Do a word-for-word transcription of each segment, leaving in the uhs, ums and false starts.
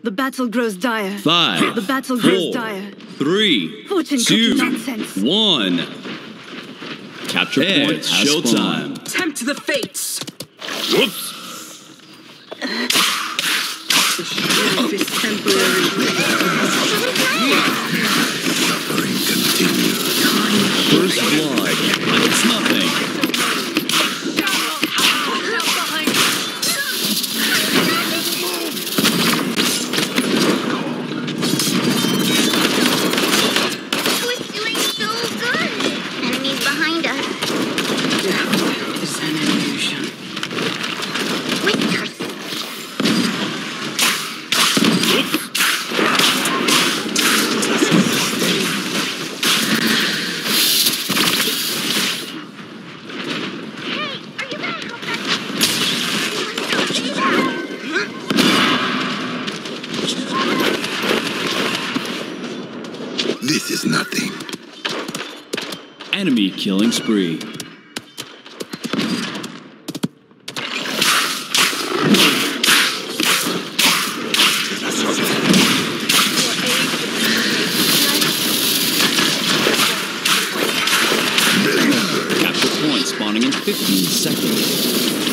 The battle grows dire. Five. The battle four, grows dire. Three. Fortune two. cookie nonsense. One. Capture point. It's Showtime. Tempt the fates. Whoops. The sheriff is temporary. Suffering continues. First blood. It's nothing. This is nothing. Enemy killing spree. Capture point spawning in fifteen seconds.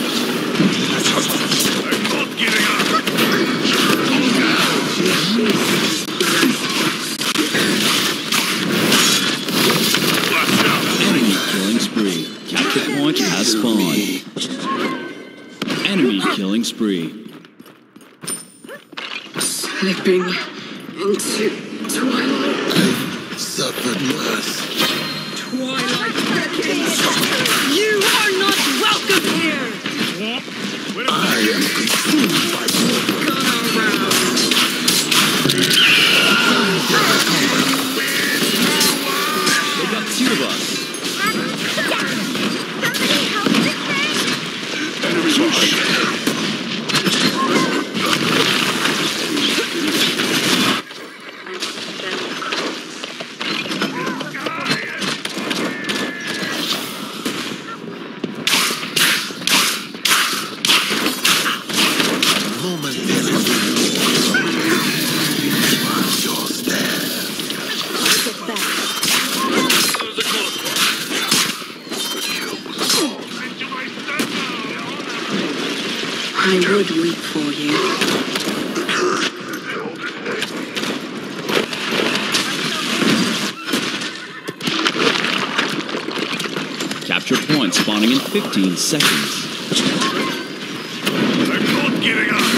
I'm not giving up. Enemy killing spree. Capture point has spawned. Enemy killing spree. Slipping into twilight. I've suffered worse. Twilight beckons. You are not welcome here. I am consumed by water. Gun around. They got two of us. Enemy behind. I would weep for you. Capture point spawning in fifteen seconds. I'm not giving up.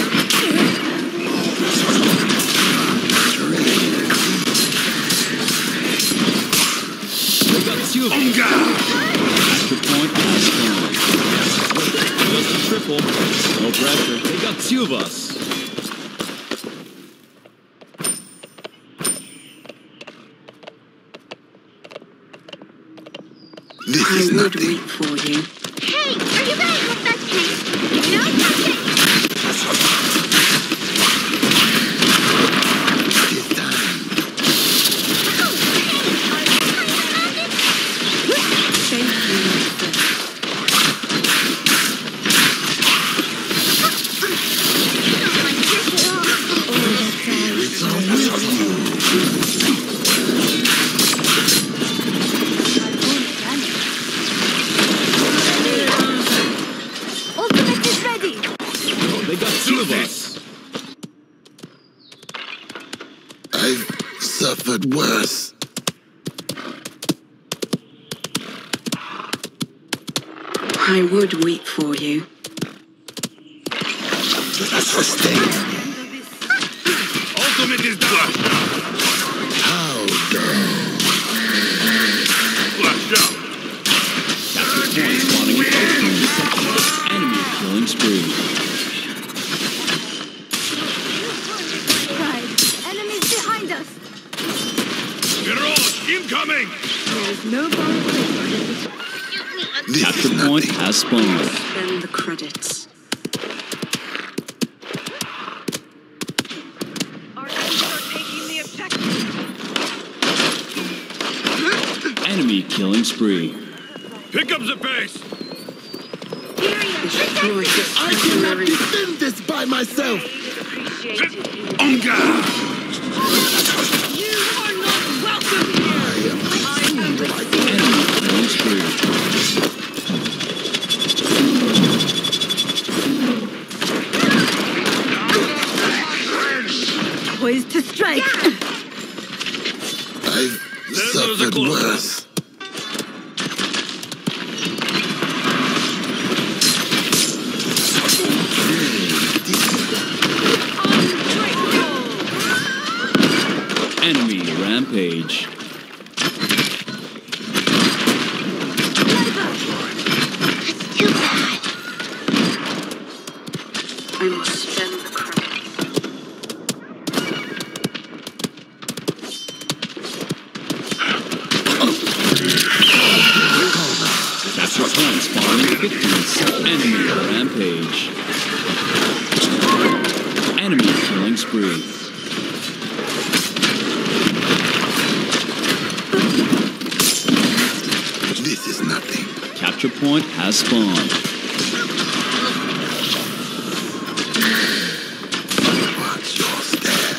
They got two of them. Capture point has spawned. Just a triple. No pressure. They got two of us. This I is would nothing. weep for you. Hey, are you gonna help that tank? You know something? It is time. Thank you. Ultimate is ready. They got two of us. I've suffered worse. I would weep for you. Sustained. Ultimate is done. How dare. Flash out. Capture point spawning in fifteen seconds. Enemy killing spree. Pride. Enemies behind us. Mirage incoming. There is no bomb placed. This Capture is point nothing. has spawned. Spend the credits. Our enemies are taking the objective. Enemy killing spree. Pick up the pace. Destroy this I cannot temporary. defend this by myself. initiated here. Onga! You are not welcome here. I am the Enemy killing spree. poised to strike. I've suffered worse. Enemy rampage. It's too bad. I must spend the credits. Capture point spawning fifteen seconds. Enemy rampage. Enemy killing spree. This is nothing. Capture point has spawned. Watch your step.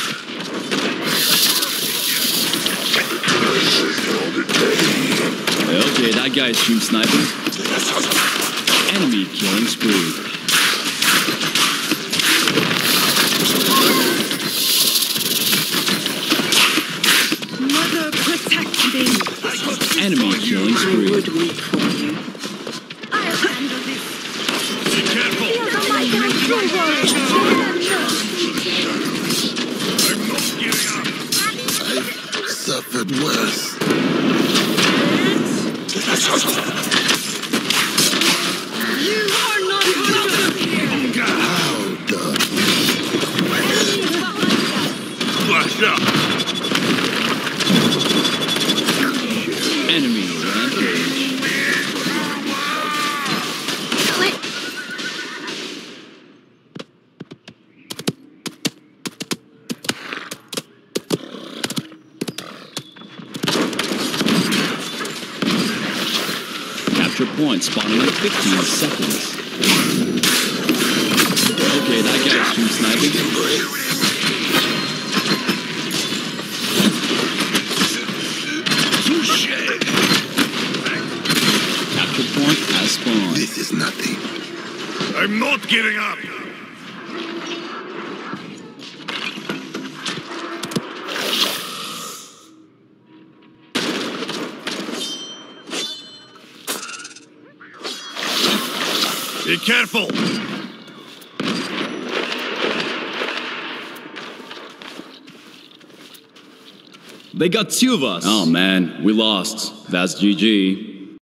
Okay, that guy's stream sniping. Enemy killing spree. Mother, protect me. Enemy killing I spree. would wait for you. I'll handle this. Be careful. Feel the might of a true warrior. I'm not giving up. I've suffered worse. You are not welcome here. How done. Flash up. Enemy rampage. What? Capture point spawning in fifteen seconds. Okay, that guy's stream sniping. Capture point has spawned. This is nothing. I'm not giving up. Be careful. They got two of us. Oh man, we lost. That's G G.